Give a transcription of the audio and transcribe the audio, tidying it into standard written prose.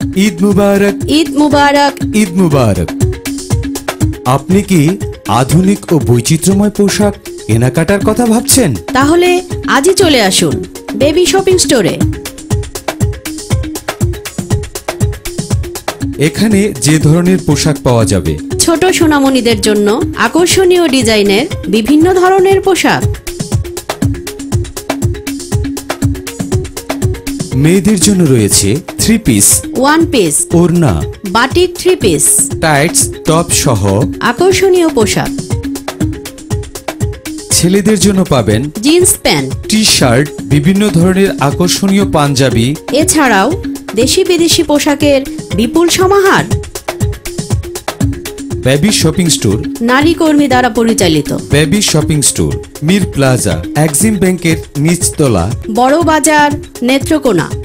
ঈদ মুবারক, ঈদ মুবারক, ঈদ মুবারক। আপনি কি আধুনিক ও বৈচিত্র্যময় পোশাক কেনাকাটার কথা ভাবছেন? তাহলে আজই চলে আসুন বেবি শপিং স্টোরে। এখানে যে ধরনের পোশাক পাওয়া যাবে, ছোট সোনামণিদের জন্য আকর্ষণীয় ডিজাইনের বিভিন্ন ধরনের পোশাক, মেয়েদের জন্য রয়েছে 3 পিস, 1 পিস, ওড়না, বাটিক 3 পিস, টাইটস, টপ সহ আকর্ষণীয় পোশাক। ছেলেদের জন্য পাবেন জিন্স প্যান্ট, টি শার্ট, বিভিন্ন ধরনের আকর্ষণীয় পাঞ্জাবি, এছাড়াও দেশি বিদেশি পোশাকের বিপুল সমাহার। বেবি শপিং স্টোর, নারী কর্মী দ্বারা পরিচালিত। Baby shopping store, Mir plaza, Exim ব্যাংকের নিচতলা, বড় বাজার, নেত্রকোনা।